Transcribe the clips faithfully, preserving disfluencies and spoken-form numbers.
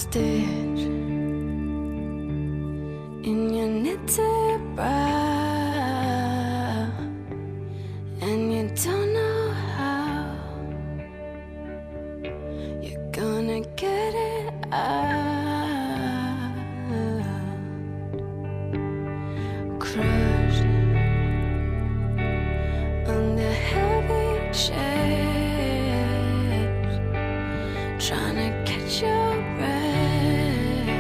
stitch in your knitted brow, and you don't know how you're gonna get it out. Crushed under heavy chains, trying to catch your breath,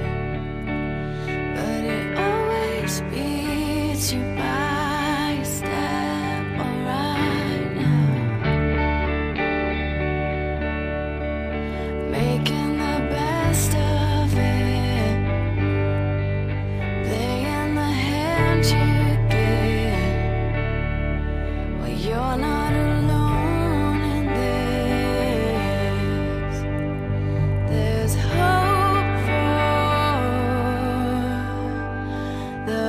but it always beats you by a step. All right now, making the best of it, playing the hand you get. Well, you're not alone in this. There's hope for the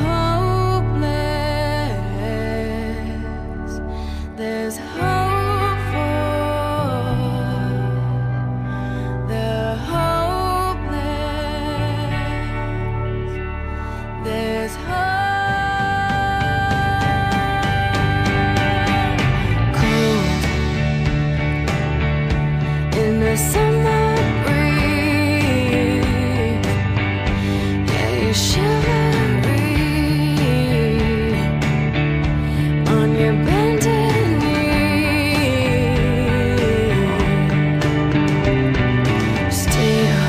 hopeless. There's hope for the hopeless. There's hope. Cold in the summer breeze, yeah, you're shivering on your bended knee. Still,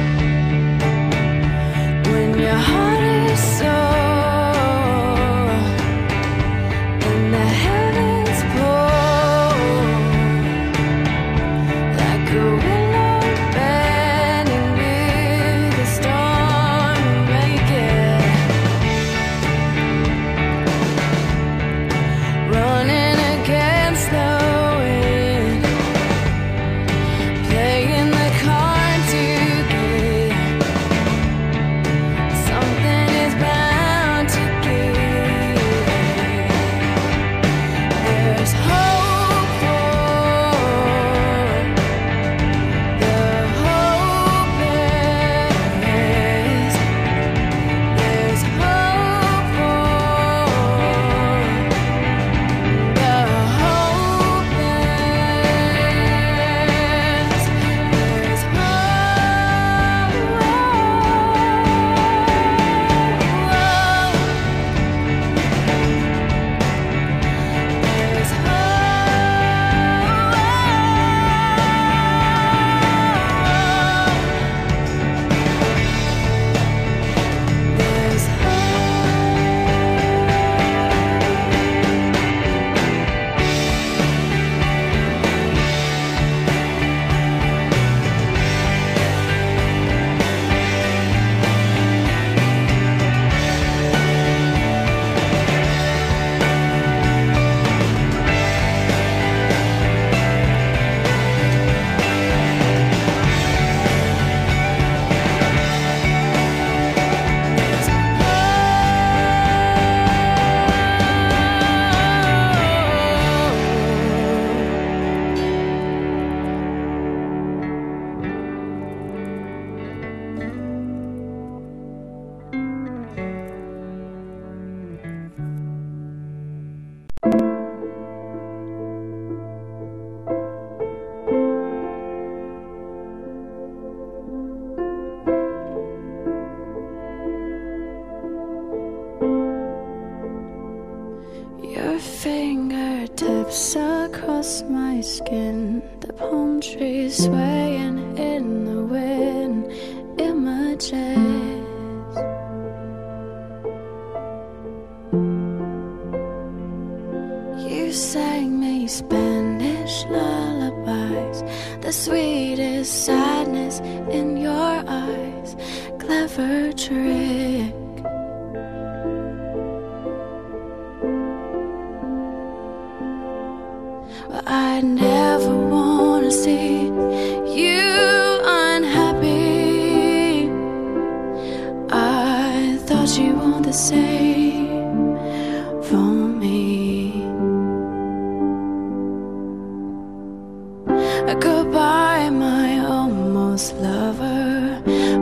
when your heart is sore and the heavens pour like a willow bending with the storm, make it running against the wind, playing the cards you get. Something is bound to give. There's hope for the hopeless. There's hope for the hopeless. There's your fingertips across my skin, the palm trees swaying in the wind, images. You sang me Spanish lullabies, the sweetest sadness in your eyes, clever trick. But I never wanna see you unhappy. I thought you want the same for me. Goodbye, my almost lover.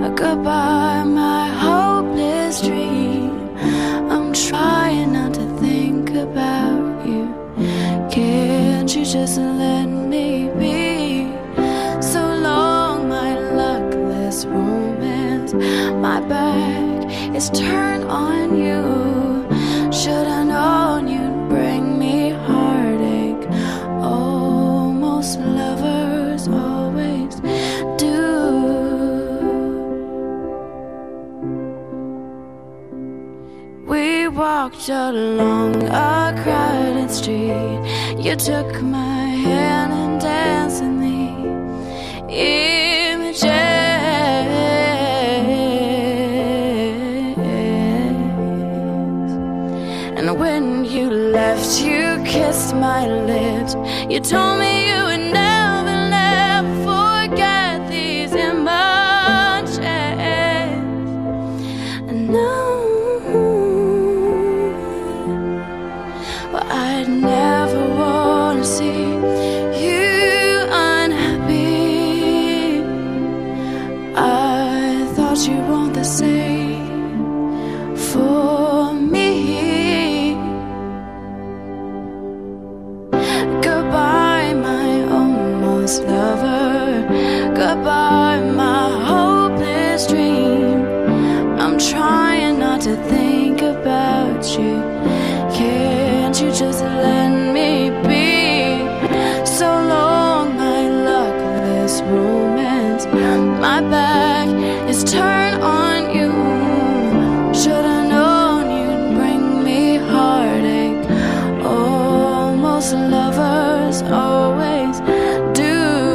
Goodbye, my hopeless dream. I'm trying not to think about you. Can't you just let me be? So long, my luckless romance. My back is turned on you. Should've known you'd bring me heartache. Oh, most lovers always do. We walked along a crowded street. You took my hand and danced in the images. And when you left, you kissed my lips. You told me you would never, never forget these emotions. And now I'd never want to see you unhappy. I thought you'd want the same for me. Goodbye, my almost lover. Goodbye, my hopeless dream. I'm trying not to think about you. Can't you just let me be? So long, my luckless romance. My back is turned on you. Should've known you'd bring me heartache. Oh, most lovers always do.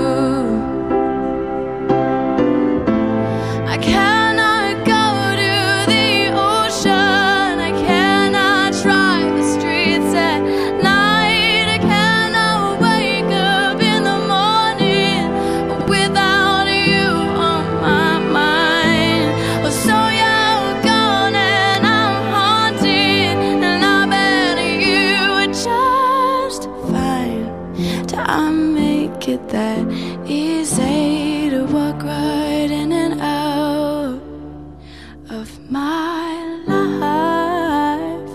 I cannot go to the ocean. I cannot drive the streets at night. I cannot wake up in the morning without you on my mind. Oh, so you're gone and I'm haunted, and I bet you would just fine. Do I make it that easy to walk right in and out of my life?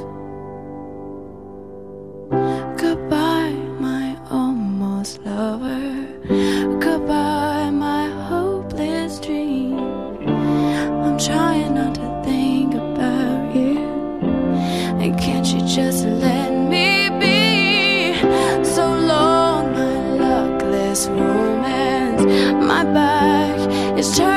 Goodbye, my almost lover. Goodbye, my hopeless dream. I'm trying not to think about you. And can't you just let me be? So long, my luckless romance. My back is turned